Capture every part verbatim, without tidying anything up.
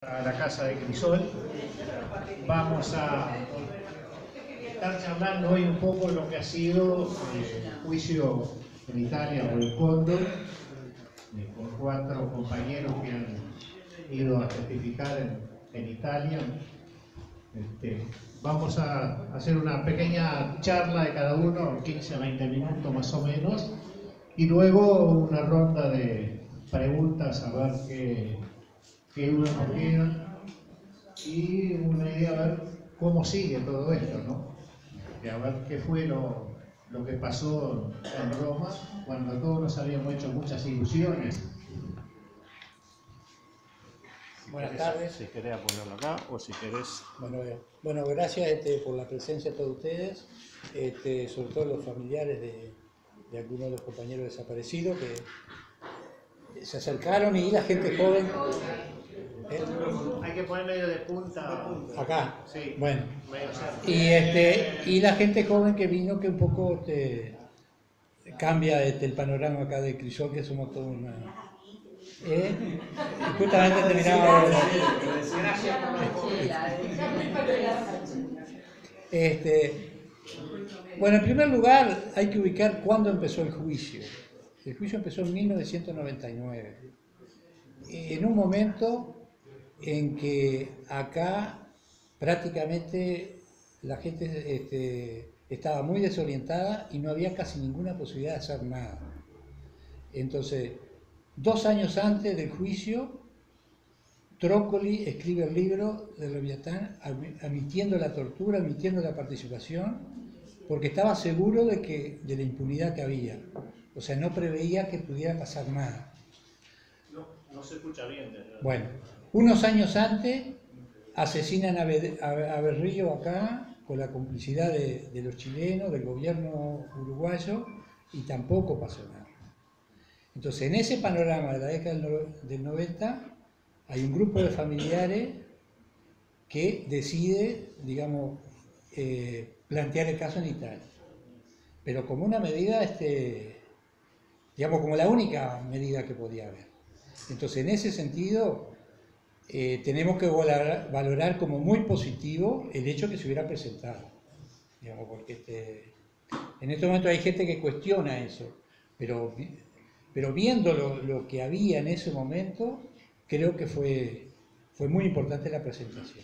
A la casa de Crisol. Vamos a estar charlando hoy un poco lo que ha sido eh, el juicio en Italia por el Cóndor, eh, con cuatro compañeros que han ido a testificar en, en Italia. Este, vamos a hacer una pequeña charla de cada uno, quince a veinte minutos más o menos, y luego una ronda de preguntas a ver qué, qué dudas nos quedan y una idea a ver cómo sigue todo esto, ¿no? Y a ver qué fue lo, lo que pasó en Roma cuando todos nos habíamos hecho muchas ilusiones. Si Buenas querés, tardes. Si querés ponerlo acá o si querés... Bueno, bueno gracias este, por la presencia de todos ustedes, este, sobre todo los familiares de, de algunos de los compañeros desaparecidos que se acercaron, y la gente joven. ¿Eh? Hay que poner medio de punta. Acá. Sí. Bueno. Y, este, y la gente joven que vino, que un poco este, cambia este, el panorama acá de Crisol, que somos todos una... ¿Eh? Y justamente terminaba... Este, bueno, en primer lugar hay que ubicar cuándo empezó el juicio. El juicio empezó en mil novecientos noventa y nueve, en un momento en que acá prácticamente la gente este, estaba muy desorientada y no había casi ninguna posibilidad de hacer nada. Entonces, dos años antes del juicio, Trócoli escribe el libro de Leviatán admitiendo la tortura, admitiendo la participación, porque estaba seguro de, que, de la impunidad que había. O sea, no preveía que pudiera pasar nada. No, no se escucha bien. ¿Verdad? Bueno, unos años antes asesinan a, Be a Berrío acá, con la complicidad de, de los chilenos, del gobierno uruguayo, y tampoco pasó nada. Entonces, en ese panorama de la década del noventa, hay un grupo de familiares que decide, digamos, eh, plantear el caso en Italia. Pero como una medida, este, digamos, como la única medida que podía haber. Entonces, en ese sentido, eh, tenemos que valorar, valorar como muy positivo el hecho que se hubiera presentado. Digamos, porque este, en este momento hay gente que cuestiona eso, pero... Pero viendo lo, lo que había en ese momento, creo que fue, fue muy importante la presentación.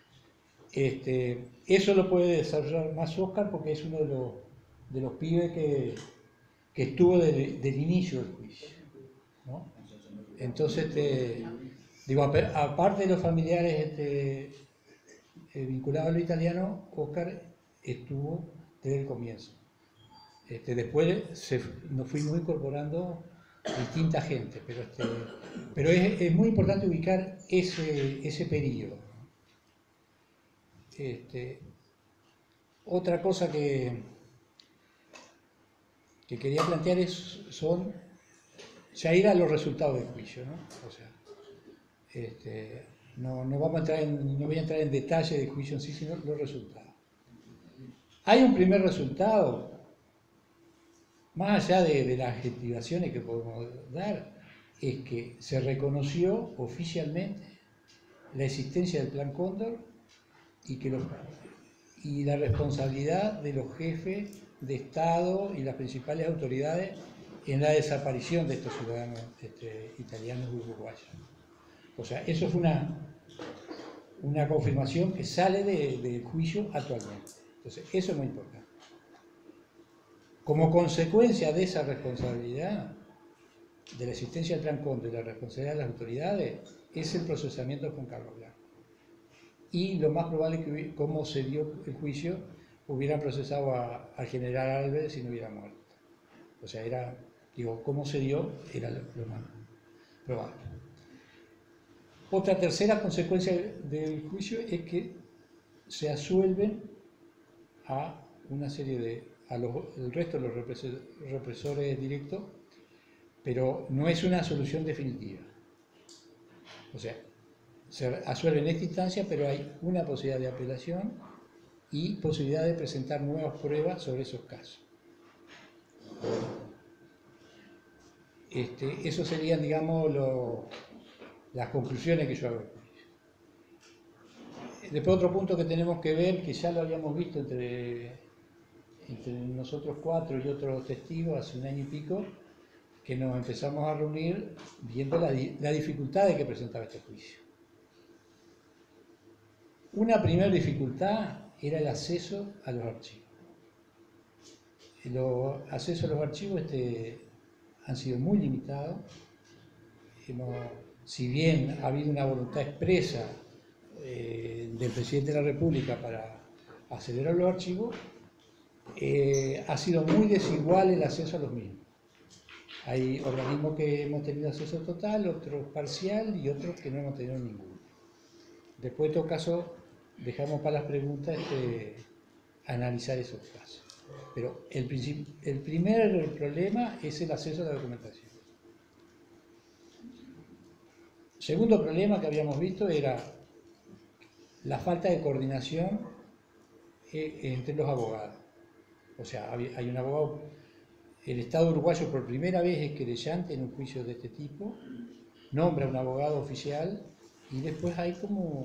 Este, eso lo puede desarrollar más Oscar, porque es uno de los, de los pibes que, que estuvo del, del inicio del juicio, ¿no? Entonces, este, digo, aparte de los familiares este, eh, vinculados a lo italiano, Oscar estuvo desde el comienzo. Este, después se, nos fuimos incorporando distinta gente, pero, este, pero es, es muy importante ubicar ese, ese periodo. Este, otra cosa que, que quería plantear es, son ya ir a los resultados del juicio, ¿no? O sea, este, no, no, vamos a entrar en, no voy a entrar en detalle del juicio en sí, sino los resultados. Hay un primer resultado. Más allá de, de las adjetivaciones que podemos dar, es que se reconoció oficialmente la existencia del Plan Cóndor y, que los, y la responsabilidad de los jefes de Estado y las principales autoridades en la desaparición de estos ciudadanos este, italianos y uruguayos. O sea, eso fue una, una confirmación que sale del de juicio actualmente. Entonces, eso es muy importante. Como consecuencia de esa responsabilidad, de la existencia del Plan Cóndor y la responsabilidad de las autoridades, es el procesamiento con Carlos Blanco. Y lo más probable es que, como se dio el juicio, hubieran procesado a, al general Alves si no hubiera muerto. O sea, era, digo, cómo se dio, era lo, lo más probable. Otra tercera consecuencia del juicio es que se absuelven a una serie de... a los, el resto de los represores directos, pero no es una solución definitiva. O sea, se absuelve en esta instancia, pero hay una posibilidad de apelación y posibilidad de presentar nuevas pruebas sobre esos casos. Este, eso serían, digamos, lo, las conclusiones que yo hago. después otro punto que tenemos que ver, que ya lo habíamos visto entre, entre nosotros cuatro y otros testigos hace un año y pico, que nos empezamos a reunir viendo la, la dificultad que presentaba este juicio. Una primera dificultad era el acceso a los archivos. Los accesos a los archivos este, han sido muy limitados. Hemos, si bien ha habido una voluntad expresa eh, del presidente de la República para acceder a los archivos, eh, ha sido muy desigual el acceso a los mismos. Hay organismos que hemos tenido acceso total, otros parcial y otros que no hemos tenido ninguno. Después, en todo caso, dejamos para las preguntas este, analizar esos casos. Pero el, el primer problema es el acceso a la documentación. Segundo problema que habíamos visto era la falta de coordinación entre los abogados. O sea, hay un abogado, el Estado uruguayo por primera vez es querellante en un juicio de este tipo, nombra un abogado oficial y después hay como,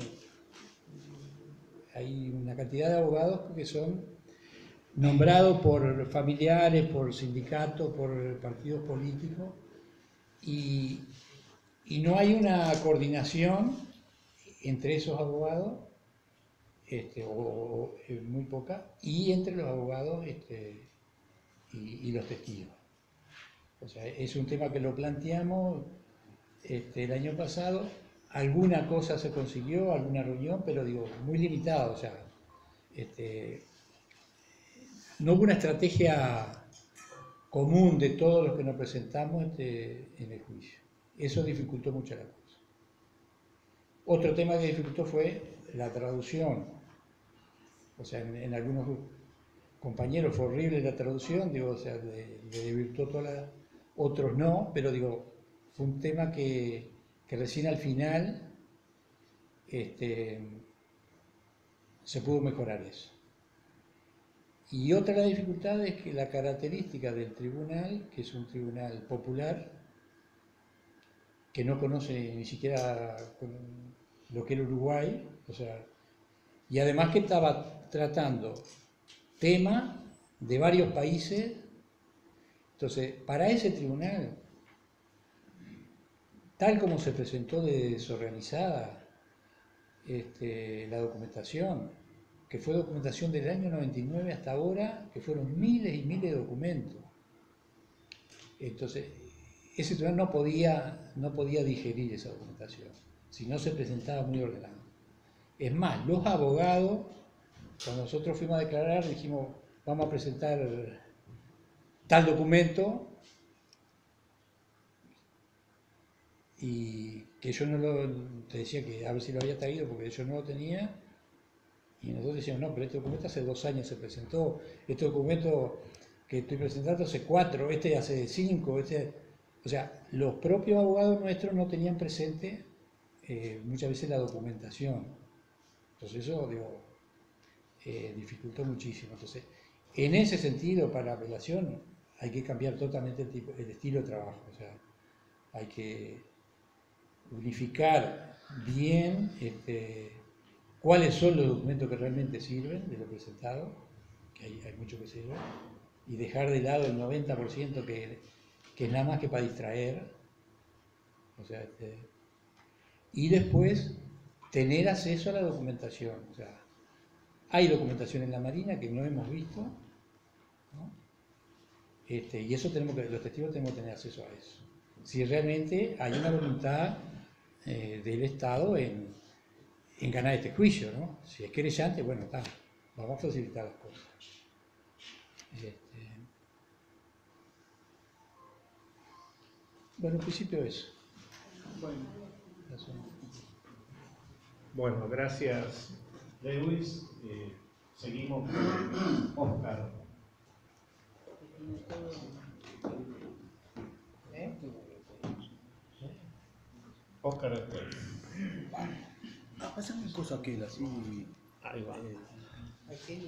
hay una cantidad de abogados que son nombrados por familiares, por sindicatos, por partidos políticos y Y no hay una coordinación entre esos abogados, este, o, o muy poca, y entre los abogados este, y, y los testigos. O sea, es un tema que lo planteamos este, el año pasado. Alguna cosa se consiguió, alguna reunión, pero digo, muy limitada. O sea, este, no hubo una estrategia común de todos los que nos presentamos este, en el juicio. Eso dificultó mucho la cosa. Otro tema que dificultó fue la traducción. O sea, en, en algunos compañeros fue horrible la traducción, digo, o sea, le, le desvirtuó toda la... Otros no, pero digo, fue un tema que, que recién al final este, se pudo mejorar eso. Y otra de las dificultades es que la característica del tribunal, que es un tribunal popular, que no conoce ni siquiera lo que era Uruguay, o sea, y además que estaba tratando temas de varios países. Entonces, para ese tribunal, tal como se presentó de desorganizada este, la documentación, que fue documentación del año noventa y nueve hasta ahora, que fueron miles y miles de documentos. Entonces, ese tribunal no podía, no podía digerir esa documentación, si no se presentaba muy ordenado. Es más, los abogados, cuando nosotros fuimos a declarar, dijimos, vamos a presentar tal documento, y que yo no lo, te decía que a ver si lo había traído porque yo no lo tenía, y nosotros decíamos, no, pero este documento hace dos años se presentó, este documento que estoy presentando hace cuatro, este hace cinco, este... O sea, los propios abogados nuestros no tenían presente eh, muchas veces la documentación. Entonces eso, digo, eh, dificultó muchísimo. Entonces, en ese sentido, para la apelación, hay que cambiar totalmente el, tipo, el estilo de trabajo. O sea, hay que unificar bien este, cuáles son los documentos que realmente sirven de lo presentado, que hay, hay muchos que sirven, y dejar de lado el noventa por ciento que... que es nada más que para distraer, o sea, este, y después tener acceso a la documentación. O sea, hay documentación en la Marina que no hemos visto, ¿no? Este, y eso tenemos que, los testigos tenemos que tener acceso a eso. Si realmente hay una voluntad eh, del Estado en, en ganar este juicio, ¿no? Si es querellante, bueno, está, vamos a facilitar las cosas. Este, Bueno, en principio eso. Bueno, bueno gracias, Lewis. Eh, seguimos con Oscar. ¿Eh? Oscar después. Ah, pásame una cosa aquel, así. Ahí va. Eh, Aquel,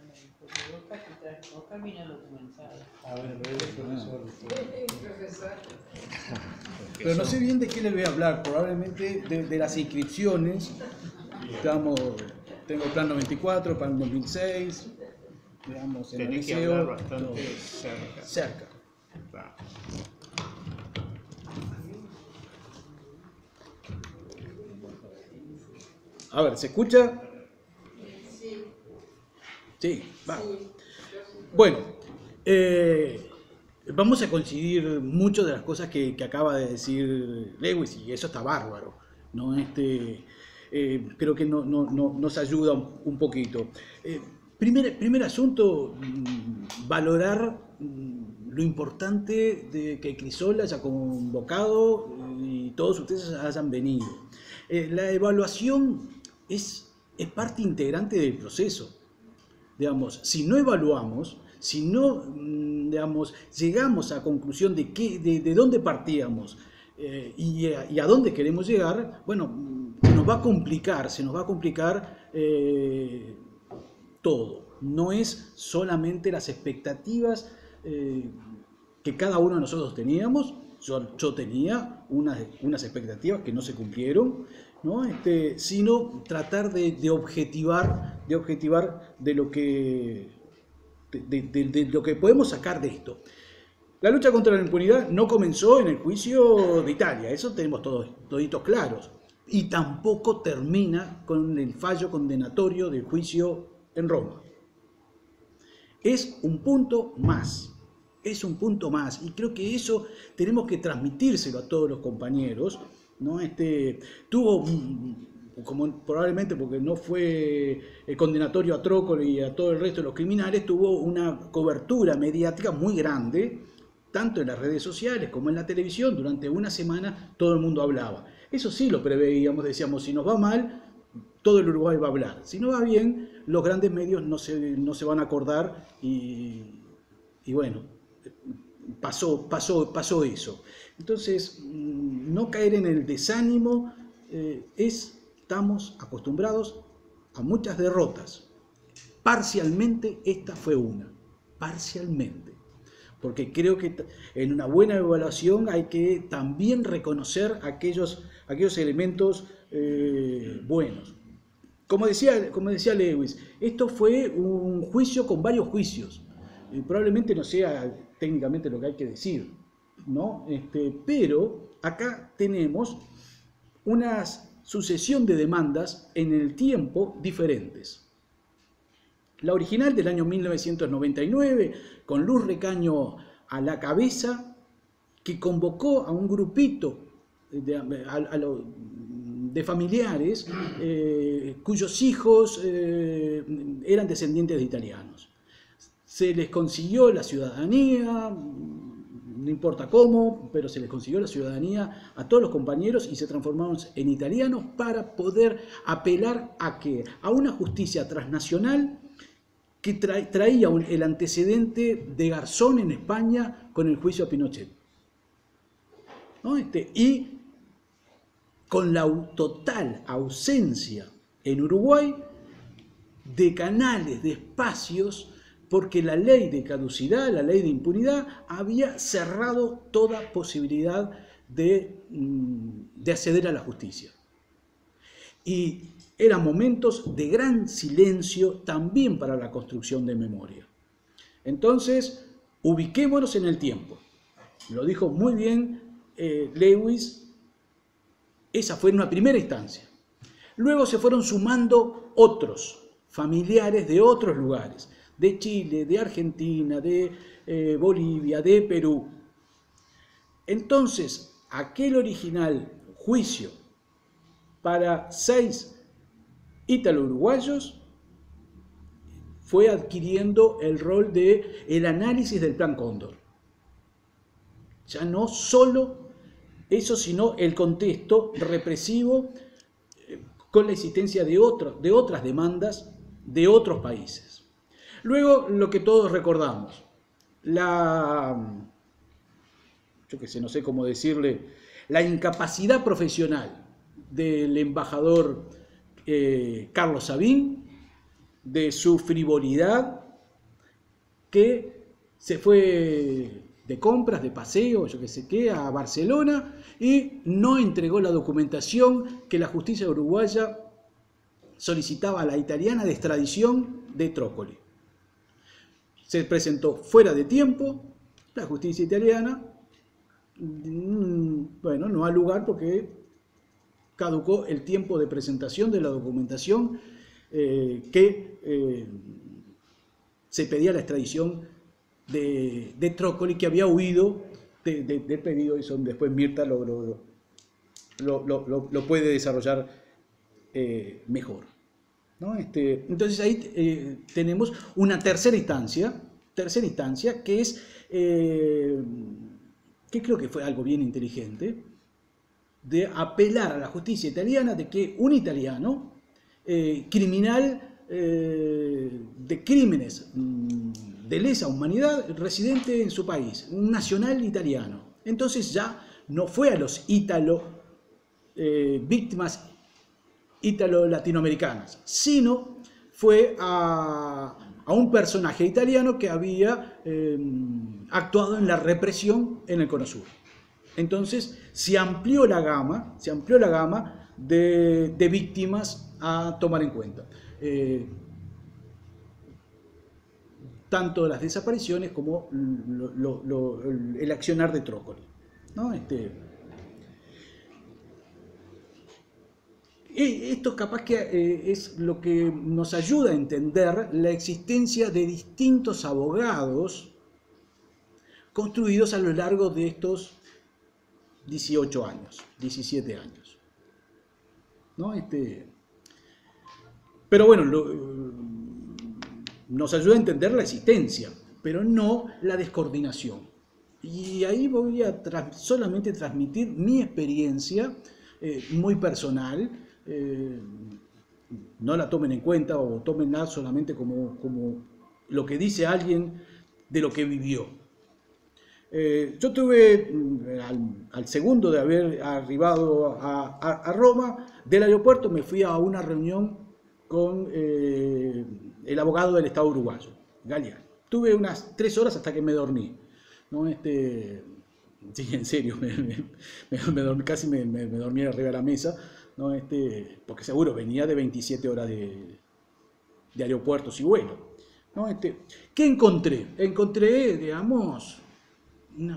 Oscar vino documentado. Ah, bueno, pero él es profesor. Profesor. Pero no sé bien de qué les voy a hablar, probablemente de, de las inscripciones, digamos, tengo el plan noventa y cuatro, plan dos mil seis, digamos, en el Tenés que liceo, hablar bastante todo cerca. cerca. Claro. A ver, ¿se escucha? Sí, va. Bueno, eh, vamos a coincidir mucho de las cosas que, que acaba de decir Lewis, y eso está bárbaro, ¿no? Este, eh, creo que no, no, no, nos ayuda un, un poquito. Eh, primer, primer asunto, mmm, valorar mmm, lo importante de que Crisol haya convocado y todos ustedes hayan venido. Eh, la evaluación es, es parte integrante del proceso. Digamos, si no evaluamos, si no, digamos, llegamos a conclusión de, qué, de, de dónde partíamos eh, y, a, y a dónde queremos llegar, bueno, se nos va a complicar, se nos va a complicar eh, todo. No es solamente las expectativas eh, que cada uno de nosotros teníamos. Yo, yo tenía unas, unas expectativas que no se cumplieron, ¿no? Este, sino tratar de, de objetivar, de objetivar de lo que, de, de, de lo que podemos sacar de esto. La lucha contra la impunidad no comenzó en el juicio de Italia, eso tenemos todos toditos claros, y tampoco termina con el fallo condenatorio del juicio en Roma. Es un punto más. Es un punto más, y creo que eso tenemos que transmitírselo a todos los compañeros, ¿no? Este, tuvo, como probablemente porque no fue el condenatorio a Trócoli y a todo el resto de los criminales, tuvo una cobertura mediática muy grande, tanto en las redes sociales como en la televisión. Durante una semana todo el mundo hablaba. Eso sí lo preveíamos, decíamos, si nos va mal, todo el Uruguay va a hablar. Si no va bien, los grandes medios no se, no se van a acordar y, y bueno... Pasó, pasó, pasó eso. Entonces, no caer en el desánimo, eh, es, estamos acostumbrados a muchas derrotas. Parcialmente esta fue una, parcialmente. Porque creo que en una buena evaluación hay que también reconocer aquellos, aquellos elementos eh, buenos. Como decía, como decía Lewis, esto fue un juicio con varios juicios. Y probablemente no sea técnicamente lo que hay que decir, ¿no? Este, pero acá tenemos una sucesión de demandas en el tiempo diferentes. La original del año mil novecientos noventa y nueve, con Luz Recaño a la cabeza, que convocó a un grupito de, a, a lo, de familiares eh, cuyos hijos eh, eran descendientes de italianos. Se les consiguió la ciudadanía, no importa cómo, pero se les consiguió la ciudadanía a todos los compañeros y se transformaron en italianos para poder apelar a ¿qué? A una justicia transnacional que tra traía un, el antecedente de Garzón en España con el juicio a Pinochet, ¿no? Este, y con la total ausencia en Uruguay de canales, de espacios, porque la ley de caducidad, la ley de impunidad, había cerrado toda posibilidad de, de acceder a la justicia. Y eran momentos de gran silencio también para la construcción de memoria. Entonces, ubiquémonos en el tiempo. Lo dijo muy bien eh, Lewis, esa fue una primera instancia. Luego se fueron sumando otros familiares de otros lugares, de Chile, de Argentina, de eh, Bolivia, de Perú. Entonces, aquel original juicio para seis ítalo-uruguayos fue adquiriendo el rol de el análisis del Plan Cóndor. Ya no solo eso, sino el contexto represivo eh, con la existencia de, otro, de otras demandas de otros países. Luego, lo que todos recordamos, la, yo qué sé, no sé cómo decirle, la incapacidad profesional del embajador eh, Carlos Sabín, de su frivolidad, que se fue de compras, de paseo, yo qué sé qué, a Barcelona y no entregó la documentación que la justicia uruguaya solicitaba a la italiana de extradición de Trócoli. Se presentó fuera de tiempo, la justicia italiana, bueno, no ha lugar porque caducó el tiempo de presentación de la documentación eh, que eh, se pedía la extradición de, de Trócoli, que había huido de, de, del pedido, y son, después Mirta lo, lo, lo, lo, lo, lo puede desarrollar eh, mejor, ¿no? Este, entonces ahí eh, tenemos una tercera instancia, tercera instancia que es, eh, que creo que fue algo bien inteligente, de apelar a la justicia italiana de que un italiano eh, criminal eh, de crímenes de lesa humanidad, residente en su país, un nacional italiano, entonces ya no fue a los ítalo eh, víctimas ítalo-latinoamericanas, sino fue a, a un personaje italiano que había eh, actuado en la represión en el Cono Sur. Entonces se amplió la gama, se amplió la gama de, de víctimas a tomar en cuenta. Eh, tanto las desapariciones como lo, lo, lo, el accionar de Trócoli, ¿no? Este, esto capaz que eh, es lo que nos ayuda a entender la existencia de distintos abogados construidos a lo largo de estos dieciocho años, diecisiete años, ¿no? Este, pero bueno, lo, nos ayuda a entender la existencia, pero no la descoordinación. Y ahí voy a tra- solamente transmitir mi experiencia eh, muy personal. Eh, no la tomen en cuenta o tómenla solamente como, como lo que dice alguien de lo que vivió. Eh, yo tuve, al, al segundo de haber arribado a, a, a Roma, del aeropuerto me fui a una reunión con eh, el abogado del Estado uruguayo, Galeani. Tuve unas tres horas hasta que me dormí, ¿no? Este, sí, en serio, me, me, me, me dormí, casi me, me, me dormí arriba de la mesa, ¿no? Este, porque seguro venía de veintisiete horas de, de aeropuertos y vuelo, ¿no? Este, ¿qué encontré? Encontré, digamos, Una,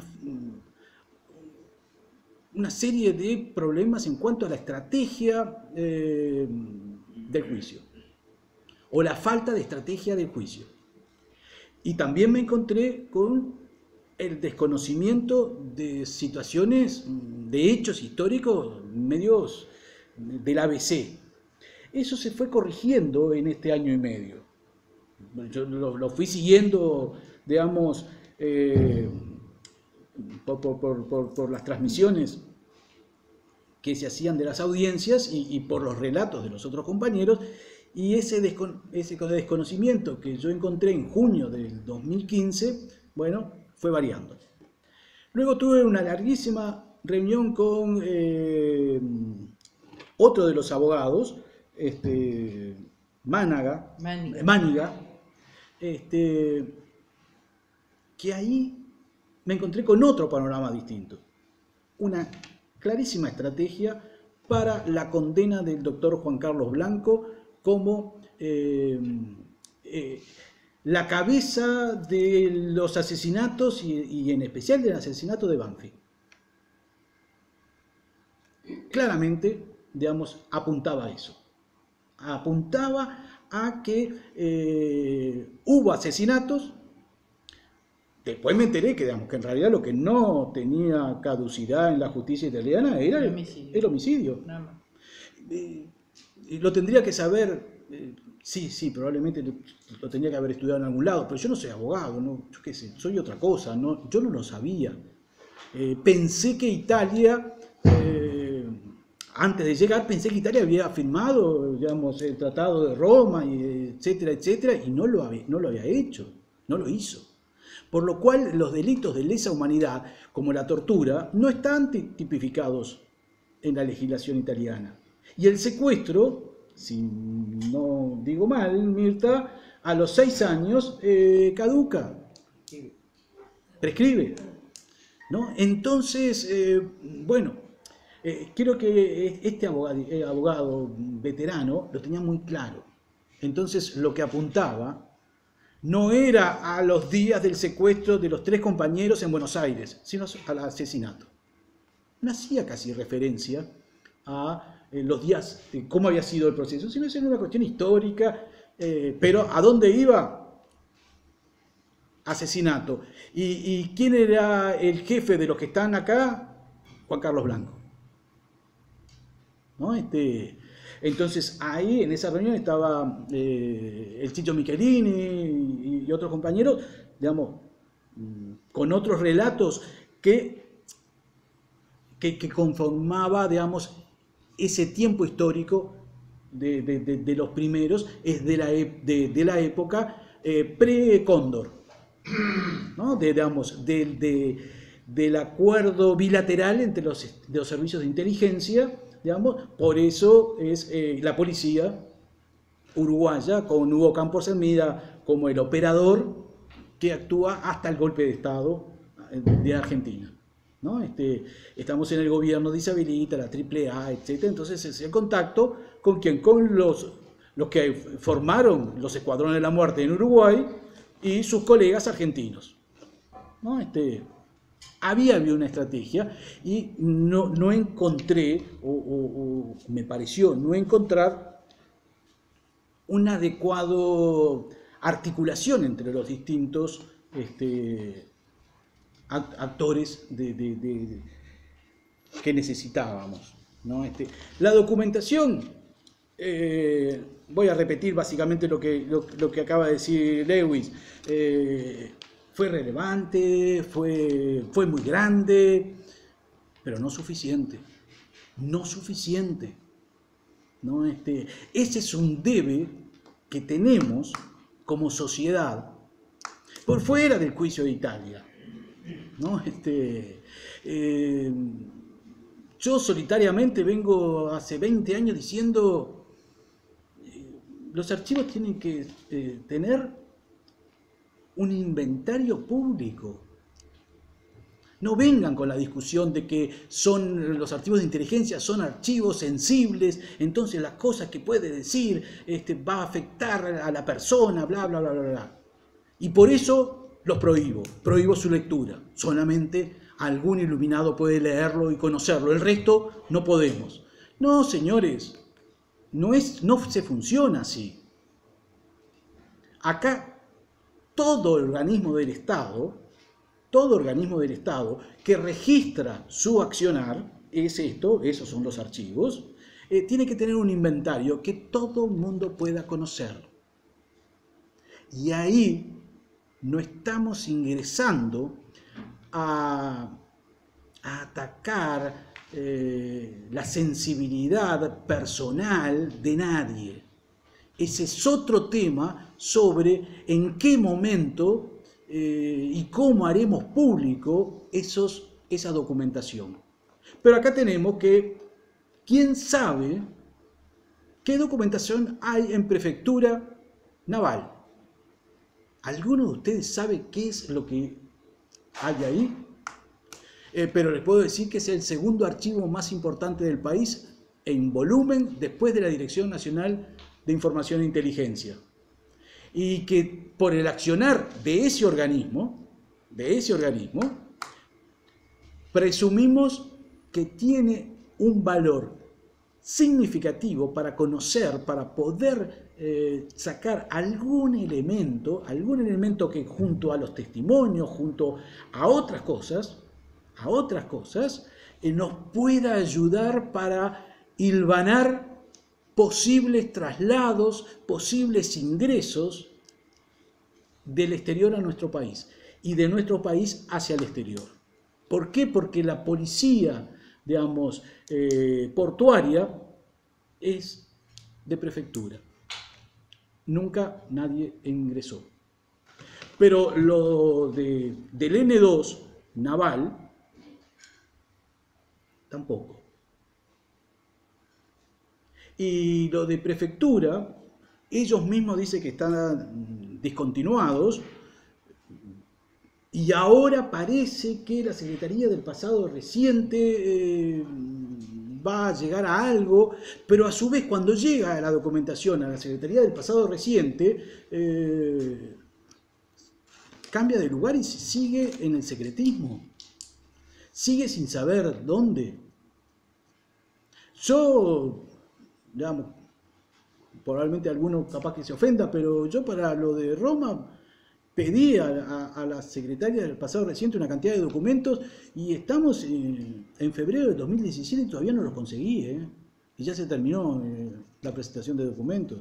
una serie de problemas en cuanto a la estrategia eh, del juicio o la falta de estrategia del juicio. Y también me encontré con el desconocimiento de situaciones, de hechos históricos medios del A B C. Eso se fue corrigiendo en este año y medio. Yo lo, lo fui siguiendo, digamos, eh, Por, por, por, por las transmisiones que se hacían de las audiencias y, y por los relatos de los otros compañeros, y ese, descon, ese desconocimiento que yo encontré en junio del dos mil quince, bueno, fue variando. Luego tuve una larguísima reunión con eh, otro de los abogados, este, Mánaga, Mániga, Mániga este, que ahí me encontré con otro panorama distinto, una clarísima estrategia para la condena del doctor Juan Carlos Blanco como eh, eh, la cabeza de los asesinatos y, y en especial del asesinato de Banfield. Claramente, digamos, apuntaba a eso, apuntaba a que eh, hubo asesinatos. Después me enteré que, digamos, que en realidad lo que no tenía caducidad en la justicia italiana era el, el homicidio. El homicidio. Nada más. Eh, lo tendría que saber, eh, sí, sí, probablemente lo, lo tendría que haber estudiado en algún lado, pero yo no soy abogado, ¿no? Yo qué sé, soy otra cosa, ¿no? Yo no lo sabía. Eh, pensé que Italia, eh, antes de llegar, pensé que Italia había firmado, digamos, el Tratado de Roma, y etcétera, etcétera, y no lo había, no lo había hecho, no lo hizo. Por lo cual los delitos de lesa humanidad, como la tortura, no están tipificados en la legislación italiana. Y el secuestro, si no digo mal, Mirta, a los seis años eh, caduca, prescribe, ¿no? Entonces, eh, bueno, Eh, creo que este abogado, eh, abogado veterano lo tenía muy claro. Entonces lo que apuntaba no era a los días del secuestro de los tres compañeros en Buenos Aires, sino al asesinato. No hacía casi referencia a eh, los días, de cómo había sido el proceso, sino es una cuestión histórica, eh, pero ¿a dónde iba? Asesinato. ¿Y, ¿Y quién era el jefe de los que están acá? Juan Carlos Blanco. ¿No? Este, entonces ahí en esa reunión estaba eh, el Chicho Michelini y, y otros compañeros, digamos, con otros relatos que, que, que conformaba, digamos, ese tiempo histórico de, de, de, de los primeros, es de la, de, de la época eh, pre-Cóndor, ¿no? De, digamos, de, de, del acuerdo bilateral entre los, de los servicios de inteligencia, digamos, por eso es eh, la policía uruguaya, con Hugo Campos Hermida como el operador que actúa hasta el golpe de Estado de Argentina, ¿no? Este, estamos en el gobierno de Isabelita, la triple A, etcétera. Entonces es el contacto con quien, con los, los que formaron los escuadrones de la muerte en Uruguay y sus colegas argentinos, ¿no? Este, Había, había una estrategia y no, no encontré, o, o, o me pareció no encontrar una adecuada articulación entre los distintos este, actores de, de, de, de, que necesitábamos, ¿no? Este, la documentación, eh, voy a repetir básicamente lo que, lo, lo que acaba de decir Lewis, eh, fue relevante, fue, fue muy grande, pero no suficiente, no suficiente, ¿no? Este, ese es un debe que tenemos como sociedad por fuera del juicio de Italia, ¿no? Este, eh, yo solitariamente vengo hace veinte años diciendo eh, los archivos tienen que eh, tener un inventario público. No vengan con la discusión de que son los archivos de inteligencia son archivos sensibles, entonces las cosas que puede decir este, va a afectar a la persona, bla, bla, bla, bla, bla. Y por eso los prohíbo, prohíbo su lectura. Solamente algún iluminado puede leerlo y conocerlo, el resto no podemos. No, señores, no, es, no se funciona así. Acá todo organismo del Estado, todo organismo del Estado que registra su accionar, es esto, esos son los archivos, eh, tiene que tener un inventario que todo el mundo pueda conocer. Y ahí no estamos ingresando a, a atacar eh, la sensibilidad personal de nadie. Ese es otro tema sobre en qué momento eh, y cómo haremos público esos, esa documentación. Pero acá tenemos que, ¿quién sabe qué documentación hay en Prefectura Naval? ¿Alguno de ustedes sabe qué es lo que hay ahí? Eh, pero les puedo decir que es el segundo archivo más importante del país en volumen después de la Dirección Nacional de Información e Inteligencia. Y que por el accionar de ese organismo, de ese organismo, presumimos que tiene un valor significativo para conocer, para poder eh, sacar algún elemento, algún elemento que junto a los testimonios, junto a otras cosas, a otras cosas, eh, nos pueda ayudar para hilvanar posibles traslados, posibles ingresos del exterior a nuestro país y de nuestro país hacia el exterior. ¿Por qué? Porque la policía, digamos, eh, portuaria es de prefectura. Nunca nadie ingresó. Pero lo de, del ene dos naval, tampoco. Y lo de prefectura, ellos mismos dicen que están discontinuados y ahora parece que la Secretaría del pasado reciente eh, va a llegar a algo, pero a su vez cuando llega la documentación a la Secretaría del Pasado Reciente, eh, cambia de lugar y sigue en el secretismo, sigue sin saber dónde. Yo, digamos, probablemente alguno capaz que se ofenda, pero yo para lo de Roma pedí a, a, a la secretaria del Pasado Reciente una cantidad de documentos y estamos en, en febrero de dos mil diecisiete y todavía no los conseguí, ¿eh? Y ya se terminó eh, la presentación de documentos.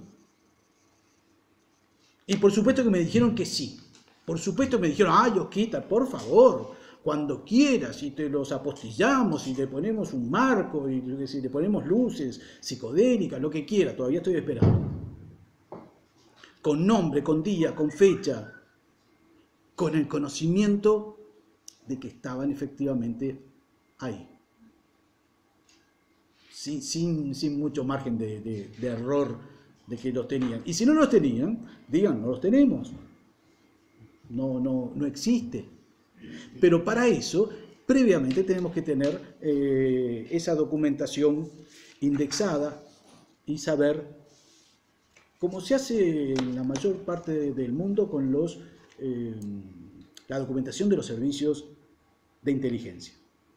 Y por supuesto que me dijeron que sí. Por supuesto me dijeron, ay, Osquita, por favor, cuando quieras, y te los apostillamos, y le ponemos un marco, y le ponemos luces psicodélicas, lo que quiera, todavía estoy esperando. Con nombre, con día, con fecha, con el conocimiento de que estaban efectivamente ahí. Sin, sin, sin mucho margen de, de, de error de que los tenían. Y si no los tenían, digan, no los tenemos. No, no, no existe. Pero para eso, previamente tenemos que tener eh, esa documentación indexada y saber cómo se hace en la mayor parte del mundo con los, eh, la documentación de los servicios de inteligencia.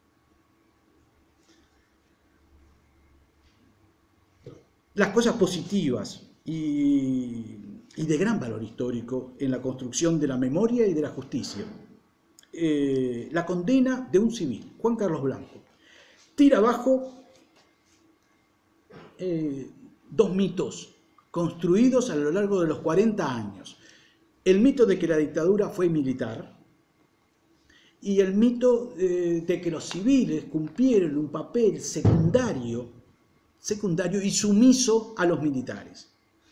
Las cosas positivas y, y de gran valor histórico en la construcción de la memoria y de la justicia. Eh, la condena de un civil, Juan Carlos Blanco, tira abajo eh, dos mitos construidos a lo largo de los cuarenta años. El mito de que la dictadura fue militar y el mito eh, de que los civiles cumplieron un papel secundario, secundario y sumiso a los militares.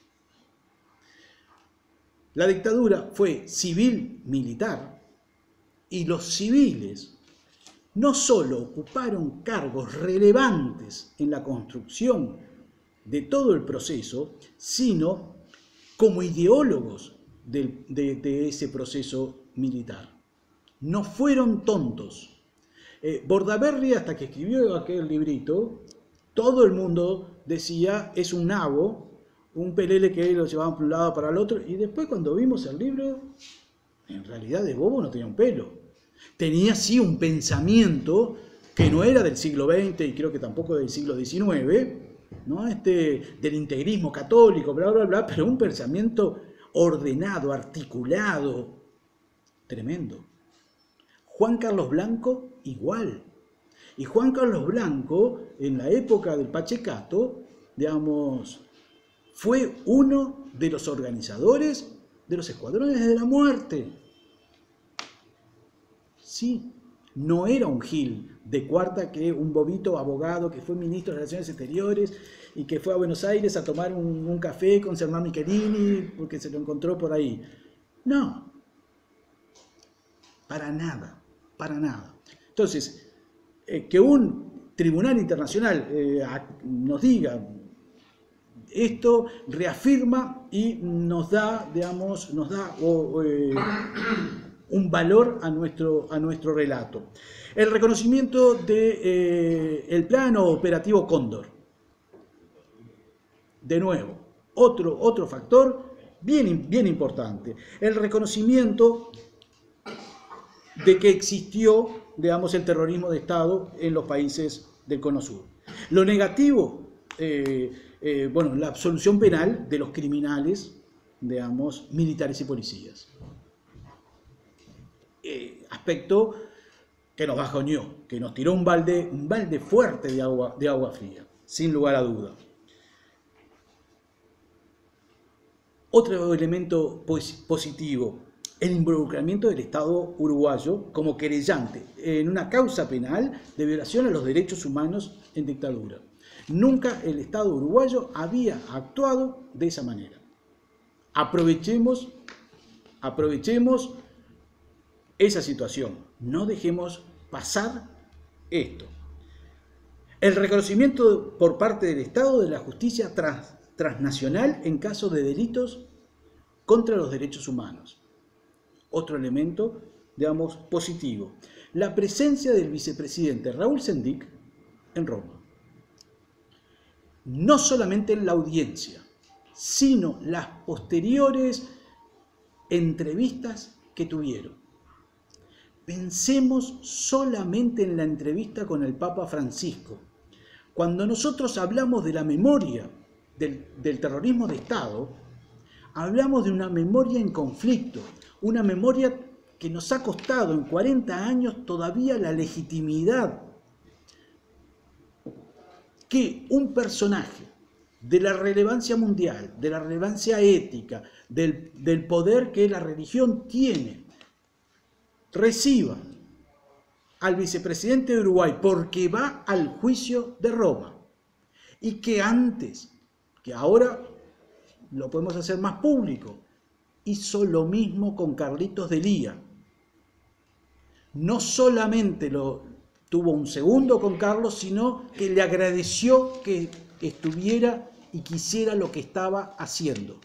La dictadura fue civil-militar y los civiles no solo ocuparon cargos relevantes en la construcción de todo el proceso, sino como ideólogos de, de, de ese proceso militar. No fueron tontos. Eh, Bordaberry, hasta que escribió aquel librito, todo el mundo decía, es un nabo, un pelele que lo llevaban por un lado para el otro, y después cuando vimos el libro, en realidad de bobo no tenía un pelo. Tenía sí un pensamiento que no era del siglo veinte y creo que tampoco del siglo diecinueve, ¿no? Este, del integrismo católico, bla, bla, bla, pero un pensamiento ordenado, articulado, tremendo. Juan Carlos Blanco, igual. Y Juan Carlos Blanco, en la época del Pachecato, digamos, fue uno de los organizadores de los escuadrones de la muerte. Sí, no era un gil de cuarta que un bobito abogado que fue ministro de Relaciones Exteriores y que fue a Buenos Aires a tomar un, un café con Germán Michelini porque se lo encontró por ahí. No, para nada, para nada. Entonces, eh, que un tribunal internacional eh, nos diga esto, reafirma y nos da, digamos, nos da oh, eh, un valor a nuestro, a nuestro relato. El reconocimiento del de, eh, plano operativo Cóndor. De nuevo, otro, otro factor bien, bien importante. El reconocimiento de que existió, digamos, el terrorismo de Estado en los países del Cono Sur. Lo negativo, eh, eh, bueno, la absolución penal de los criminales, digamos, militares y policías. Eh, aspecto que nos bajoneó, que nos tiró un balde, un balde fuerte de agua, de agua fría, sin lugar a duda. Otro elemento positivo, el involucramiento del Estado uruguayo como querellante en una causa penal de violación a los derechos humanos en dictadura. Nunca el Estado uruguayo había actuado de esa manera. Aprovechemos, aprovechemos esa situación. No dejemos pasar esto. El reconocimiento por parte del Estado de la justicia trans, transnacional en caso de delitos contra los derechos humanos. Otro elemento, digamos, positivo. La presencia del vicepresidente Raúl Sendic en Roma. no solamente en la audiencia, sino las posteriores entrevistas que tuvieron. Pensemos solamente en la entrevista con el Papa Francisco. Cuando nosotros hablamos de la memoria del, del terrorismo de Estado, hablamos de una memoria en conflicto, una memoria que nos ha costado en cuarenta años todavía la legitimidad que un personaje de la relevancia mundial, de la relevancia ética, del, del poder que la religión tiene, reciba al vicepresidente de Uruguay porque va al juicio de Roma, y que antes, que ahora lo podemos hacer más público, hizo lo mismo con Carlitos Delía. No solamente lo tuvo un segundo con Carlos, sino que le agradeció que estuviera y quisiera lo que estaba haciendo.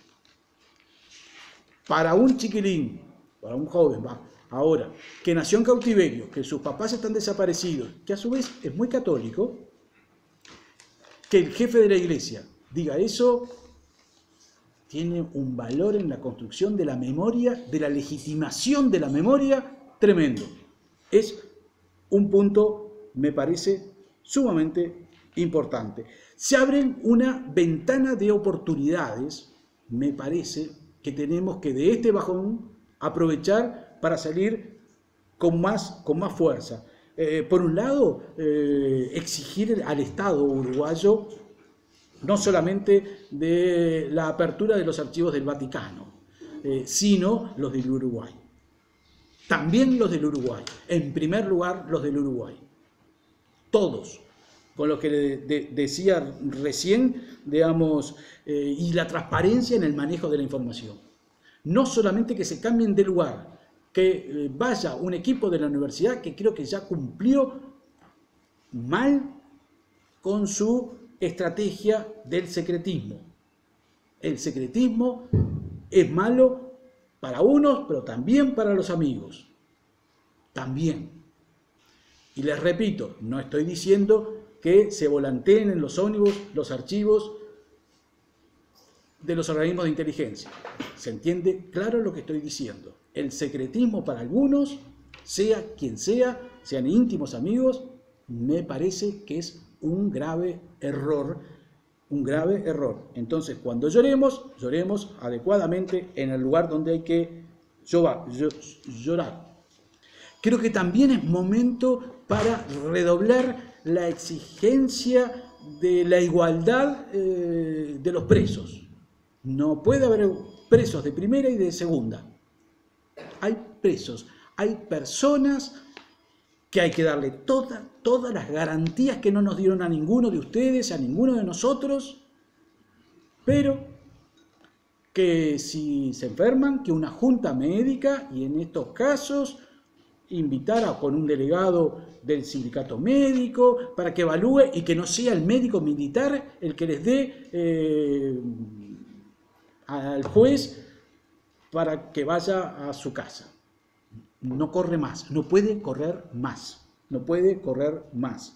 Para un chiquilín, para un joven, va, ahora, que nació en cautiverio, que sus papás están desaparecidos, que a su vez es muy católico, que el jefe de la iglesia diga eso, tiene un valor en la construcción de la memoria, de la legitimación de la memoria, tremendo. Es un punto, me parece, sumamente importante. Se abre una ventana de oportunidades, me parece, que tenemos que de este bajón aprovechar para salir con más, con más fuerza. Eh, por un lado, eh, exigir al Estado uruguayo no solamente de la apertura de los archivos del Vaticano, eh, sino los del Uruguay. También los del Uruguay. En primer lugar, los del Uruguay. Todos. Con lo que de, de, decía recién, digamos, eh, y la transparencia en el manejo de la información. No solamente que se cambien de lugar, que eh, vaya un equipo de la universidad que creo que ya cumplió mal con su estrategia del secretismo. El secretismo es malo para unos, pero también para los amigos. También. Y les repito, no estoy diciendo que se volanteen en los ómnibus los archivos de los organismos de inteligencia. ¿Se entiende claro lo que estoy diciendo? El secretismo para algunos, sea quien sea, sean íntimos amigos, me parece que es un grave error, un grave error. Entonces, cuando lloremos, lloremos adecuadamente en el lugar donde hay que llorar. Creo que también es momento para redoblar la exigencia de la igualdad eh, de los presos. No puede haber presos de primera y de segunda. Hay presos, hay personas que hay que darle toda, todas las garantías que no nos dieron a ninguno de ustedes, a ninguno de nosotros, pero que si se enferman, que una junta médica, y en estos casos invitar a con un delegado del sindicato médico para que evalúe y que no sea el médico militar el que les dé eh, al juez para que vaya a su casa. No corre más, no puede correr más, no puede correr más.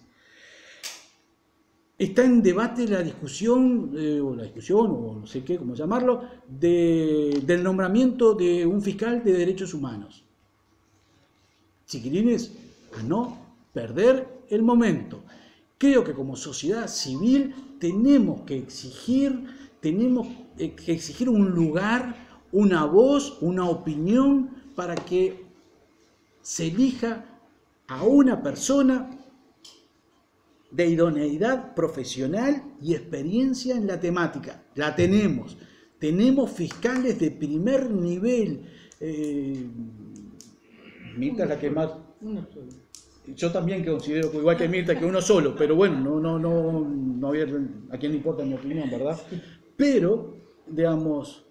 Está en debate la discusión, eh, o la discusión, o no sé qué, cómo llamarlo, de, del nombramiento de un fiscal de derechos humanos. Chiquilines, a no perder el momento. Creo que como sociedad civil tenemos que exigir, tenemos que exigir un lugar, una voz, una opinión para que se elija a una persona de idoneidad profesional y experiencia en la temática. La tenemos. Tenemos fiscales de primer nivel. Eh, Mirta es la que más... Uno solo. Yo también considero, igual que Mirta, que uno solo, pero bueno, no, no, no, no había, a quién le importa mi opinión, ¿verdad? Pero, digamos,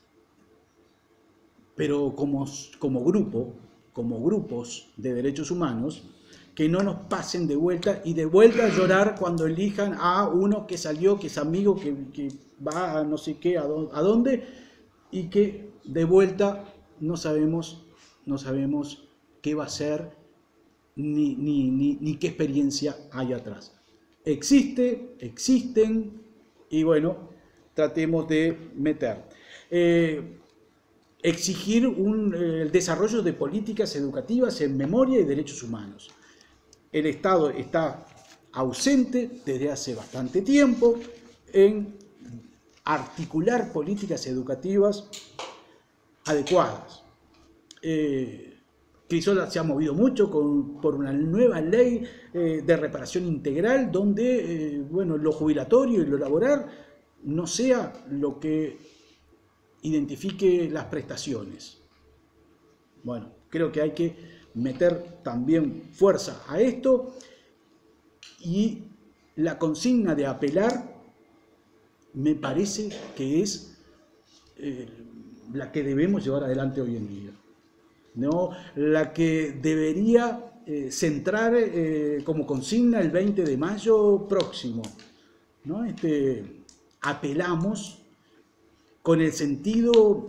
pero como, como grupo, como grupos de derechos humanos, que no nos pasen de vuelta y de vuelta a llorar cuando elijan a uno que salió, que es amigo, que, que va a no sé qué, a dónde, y que de vuelta no sabemos, no sabemos qué va a ser, ni, ni, ni, ni qué experiencia hay atrás. Existe, existen y bueno, tratemos de meter. Eh, exigir un, eh, el desarrollo de políticas educativas en memoria y derechos humanos. El Estado está ausente desde hace bastante tiempo en articular políticas educativas adecuadas. Eh, Crisol se ha movido mucho con, por una nueva ley eh, de reparación integral donde eh, bueno, lo jubilatorio y lo laboral no sea lo que identifique las prestaciones. Bueno, creo que hay que meter también fuerza a esto, y la consigna de apelar me parece que es eh, la que debemos llevar adelante hoy en día, ¿no? La que debería eh, centrar eh, como consigna el veinte de mayo próximo, ¿no? Este, apelamos con el sentido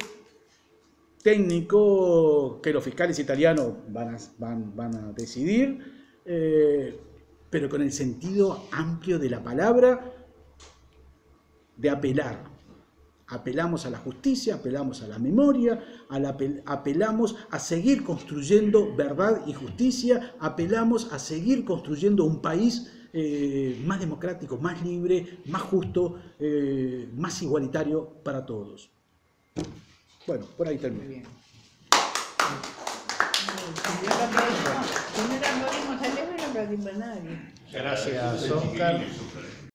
técnico que los fiscales italianos van a, van, van a decidir, eh, pero con el sentido amplio de la palabra de apelar. Apelamos a la justicia, apelamos a la memoria, a la, apelamos a seguir construyendo verdad y justicia, apelamos a seguir construyendo un país eh, más democrático, más libre, más justo, eh, más igualitario para todos. Bueno, por ahí termino. Bien. Yo lo aplaudimos. Primero aplaudimos a Leo y no aplaudimos a nadie. Gracias, Óscar.